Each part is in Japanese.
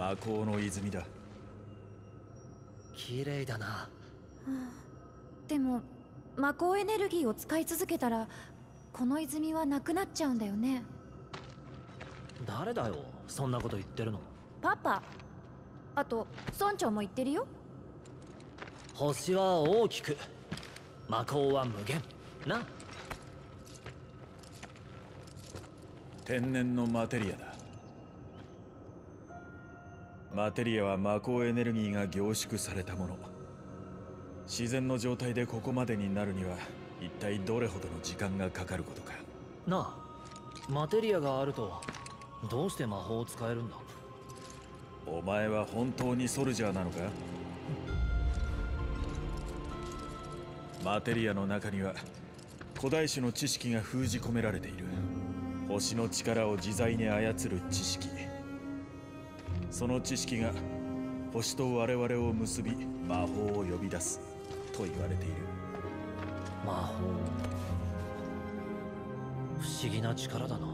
魔法の泉だ。 綺麗だな。 でも魔法エネルギーを使い続けたらこの泉はなくなっちゃうんだよね。 誰だよそんなこと言ってるの。 パパ、あと村長も言ってるよ。 星は大きく、魔法は無限な。 天然のマテリアだ。マテリアは魔法エネルギーが凝縮されたもの。自然の状態でここまでになるには一体どれほどの時間がかかることか。 なあ、マテリアがあるとどうして魔法を使えるんだ。 お前は本当にソルジャーなのか？マテリアの中には古代種の知識が封じ込められている。星の力を自在に操る知識。その知識が星と我々を結び魔法を呼び出すと言われている。 魔法、不思議な力だな。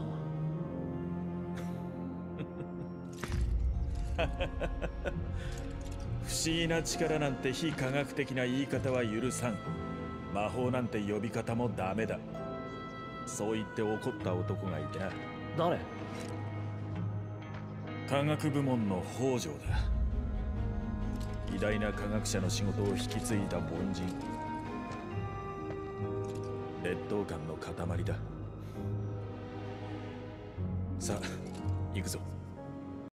不思議な力なんて非科学的な言い方は許さん。魔法なんて呼び方もダメだ。そう言って怒った男がいてな。 誰？ 科学部門の北条だ。偉大な科学者の仕事を引き継いだ凡人。劣等感の塊だ。さあ行くぞ。